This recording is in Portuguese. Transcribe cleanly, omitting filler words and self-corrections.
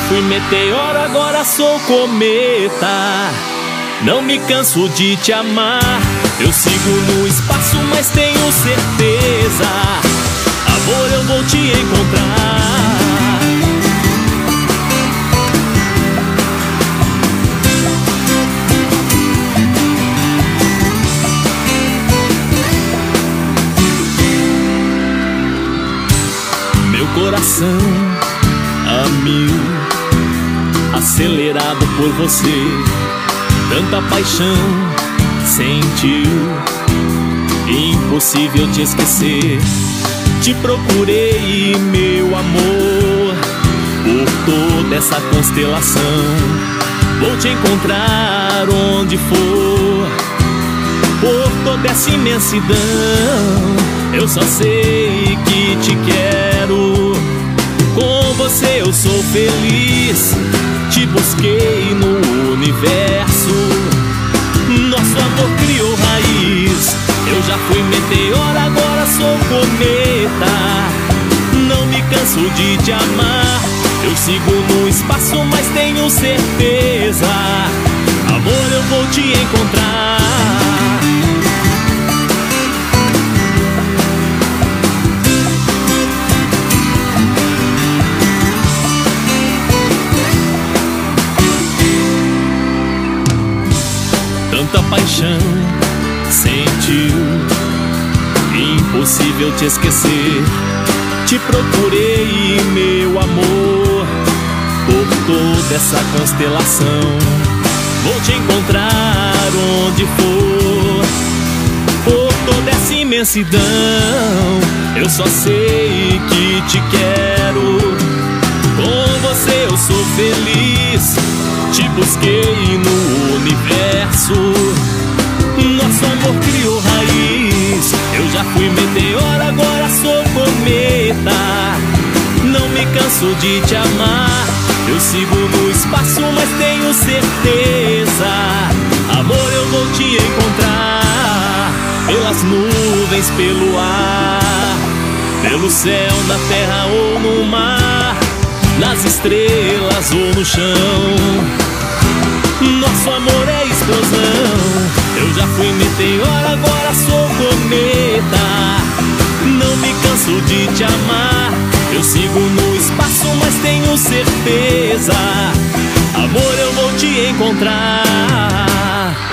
fui meteoro, agora sou cometa. Não me canso de te amar. Eu sigo no espaço, mas tenho certeza, amor, eu vou te encontrar. Meu coração a mil, acelerado por você, tanta paixão sentiu, impossível te esquecer. Te procurei, meu amor, por toda essa constelação. Vou te encontrar onde for, por toda essa imensidão. Eu só sei que te quero, com você eu sou feliz. Te busquei no universo, nosso amor criou raiz. Eu já fui meteoro, agora sou cometa. Não me canso de te amar. Eu sigo no espaço, mas tenho certeza, amor, eu vou te encontrar. Tanta paixão sentiu, impossível te esquecer. Te procurei, meu amor, por toda essa constelação. Vou te encontrar onde for, por toda essa imensidão. Eu só sei que te quero, com você eu sou feliz. Te busquei no universo, nosso amor criou raiz. Eu já fui meteoro, agora sou cometa. Não me canso de te amar. Eu sigo no espaço, mas tenho certeza, amor, eu vou te encontrar. Pelas nuvens, pelo ar, pelo céu, na terra ou no mar, nas estrelas ou no chão, nosso amor é explosão. Eu já fui meteoro, agora sou cometa. Não me canso de te amar. Eu sigo no espaço, mas tenho certeza, amor, eu vou te encontrar.